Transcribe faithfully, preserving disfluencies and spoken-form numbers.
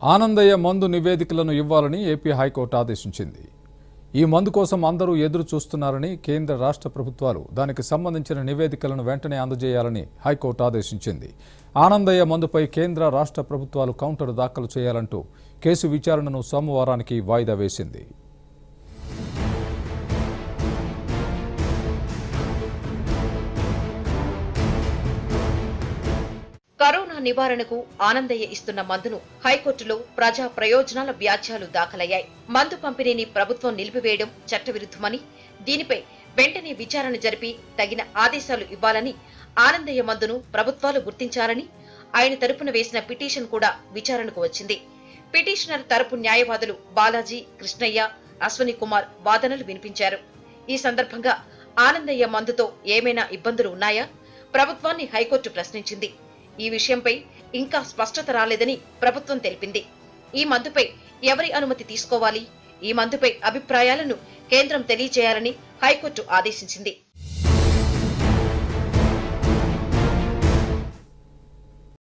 ఆనందయ్య మందు నివేదికలను ఇవ్వాలని ఏపీ హైకోర్టు ఆదేశించింది. ఈ మందు కోసం అందరూ ఎదురు చూస్తున్నారని, కేంద్ర రాష్ట్ర ప్రభుత్వాలు దానికి సంబంధించిన నివేదికలను వెంటనే అందజేయాలని హైకోర్టు ఆదేశించింది. ఆనందయ్య మందుపై కేంద్ర రాష్ట్ర ప్రభుత్వాలు కౌంటర్ దాఖలు చేయాలంటూ కేసు విచారణను సోమవారానికి వాయిదా వేసింది. కరోనా నివారణకు ఆనందయ్య ఇస్తున్న మందును హైకోర్టులో ప్రజా ప్రయోజనాల వ్యాజ్యాలు దాఖలయ్యాయి. మందు పంపిణీని ప్రభుత్వం నిలిపివేయడం చట్టవిరుద్ధమని, దీనిపై వెంటనే విచారణ జరిపి తగిన ఆదేశాలు ఇవ్వాలని, ఆనందయ్య మందును ప్రభుత్వాలు గుర్తించాలని ఆయన తరపున వేసిన పిటిషన్ కూడా విచారణకు వచ్చింది. పిటిషనర్ తరపు న్యాయవాదులు బాలాజీ, కృష్ణయ్య, అశ్వని కుమార్ వాదనలు వినిపించారు. ఈ సందర్భంగా ఆనందయ్య మందుతో ఏమైనా ఇబ్బందులు ఉన్నాయా? ప్రభుత్వాన్ని హైకోర్టు ప్రశ్నించింది. ఈ విషయంపై ఇంకా స్పష్టత రాలేదని ప్రభుత్వం తెలిపింది. ఈ మందుపై ఎవరి అనుమతి తీసుకోవాలి? ఈ మందుపై అభిప్రాయాలను కేంద్రం తెలియజేయాలని హైకోర్టు ఆదేశించింది.